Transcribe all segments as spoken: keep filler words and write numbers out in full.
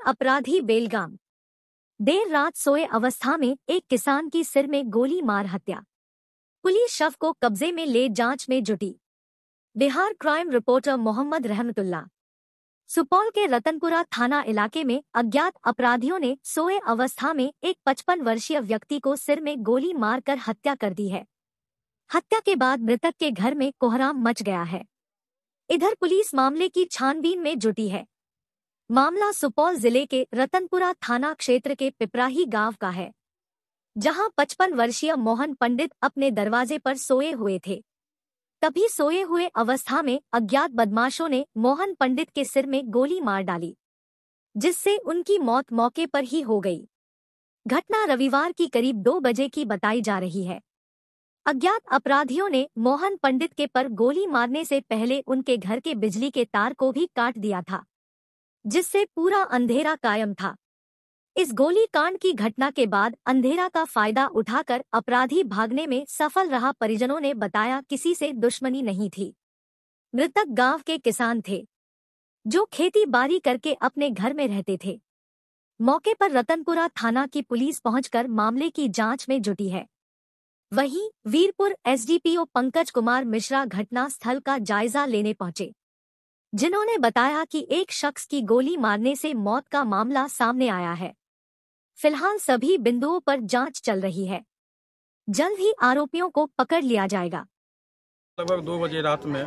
अपराधी बेलगाम। देर रात सोए अवस्था में एक किसान की सिर में गोली मार हत्या। पुलिस शव को कब्जे में ले जांच में जुटी। बिहार क्राइम रिपोर्टर मोहम्मद रहमतुल्लाह। सुपौल के रतनपुरा थाना इलाके में अज्ञात अपराधियों ने सोए अवस्था में एक पचपन वर्षीय व्यक्ति को सिर में गोली मारकर हत्या कर दी है। हत्या के बाद मृतक के घर में कोहराम मच गया है। इधर पुलिस मामले की छानबीन में जुटी है। मामला सुपौल जिले के रतनपुरा थाना क्षेत्र के पिपराही गांव का है, जहां पचपन वर्षीय मोहन पंडित अपने दरवाजे पर सोए हुए थे। तभी सोए हुए अवस्था में अज्ञात बदमाशों ने मोहन पंडित के सिर में गोली मार डाली, जिससे उनकी मौत मौके पर ही हो गई। घटना रविवार की करीब दो बजे की बताई जा रही है। अज्ञात अपराधियों ने मोहन पंडित के पर गोली मारने से पहले उनके घर के बिजली के तार को भी काट दिया था, जिससे पूरा अंधेरा कायम था। इस गोली कांड की घटना के बाद अंधेरा का फायदा उठाकर अपराधी भागने में सफल रहा। परिजनों ने बताया किसी से दुश्मनी नहीं थी। मृतक गांव के किसान थे, जो खेती बाड़ी करके अपने घर में रहते थे। मौके पर रतनपुरा थाना की पुलिस पहुंचकर मामले की जांच में जुटी है। वहीं वीरपुर एसडीपीओ पंकज कुमार मिश्रा घटना स्थल का जायजा लेने पहुंचे, जिन्होंने बताया कि एक शख्स की गोली मारने से मौत का मामला सामने आया है। फिलहाल सभी बिंदुओं पर जांच चल रही है। जल्द ही आरोपियों को पकड़ लिया जाएगा। लगभग दो बजे रात में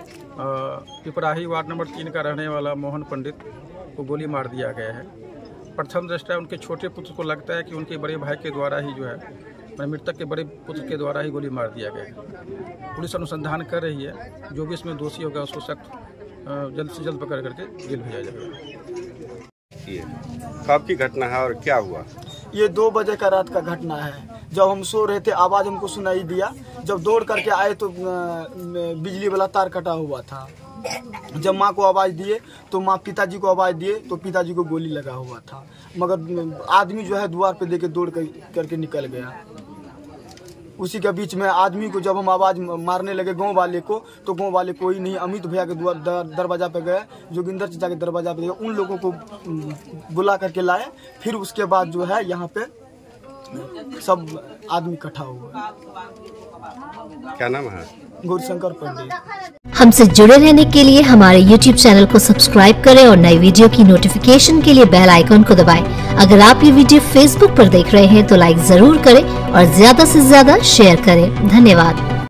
पिपराही वार्ड नंबर तीन का रहने वाला मोहन पंडित को गोली मार दिया गया है। प्रथम दृष्टया उनके छोटे पुत्र को लगता है कि उनके बड़े भाई के द्वारा ही जो है मृतक के बड़े पुत्र के द्वारा ही गोली मार दिया गया है। पुलिस अनुसंधान कर रही है, जो भी इसमें दोषी होगा उसको सख्त जल्द से जल्द पकड़ करके जेल भेजा जाएगा। कब की घटना है और क्या हुआ? ये दो बजे का रात का घटना है। जब हम सो रहे थे आवाज हमको सुनाई दिया। जब दौड़ करके आए तो बिजली वाला तार कटा हुआ था। जब माँ को आवाज दिए तो माँ पिताजी को आवाज दिए तो पिताजी को गोली लगा हुआ था, मगर आदमी जो है द्वार पे देके दौड़ कर, करके निकल गया। उसी के बीच में आदमी को जब हम आवाज मारने लगे गांव वाले को, तो गांव वाले कोई नहीं, अमित भैया के दरवाजा पे गए, जोगिंदर चाचा के दरवाजा पे गए, उन लोगों को बुला करके लाए। फिर उसके बाद जो है यहाँ पे सब आदमी इकट्ठा हुआ। क्या नाम है? गौरीशंकर पंडित। हमसे जुड़े रहने के लिए हमारे यूट्यूब चैनल को सब्सक्राइब करें और नई वीडियो की नोटिफिकेशन के लिए बेल आइकन को दबाएं। अगर आप ये वीडियो फेसबुक पर देख रहे हैं तो लाइक जरूर करें और ज्यादा से ज्यादा शेयर करें। धन्यवाद।